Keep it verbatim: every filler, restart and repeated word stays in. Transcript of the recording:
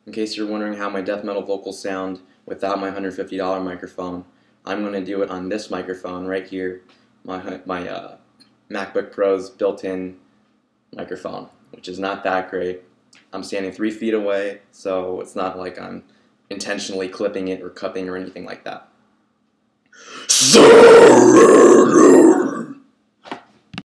In case you're wondering how my death metal vocals sound without my one hundred fifty dollar microphone, I'm going to do it on this microphone right here, my, my uh, MacBook Pro's built-in microphone, which is not that great. I'm standing three feet away, so it's not like I'm intentionally clipping it or cupping or anything like that. Sorry!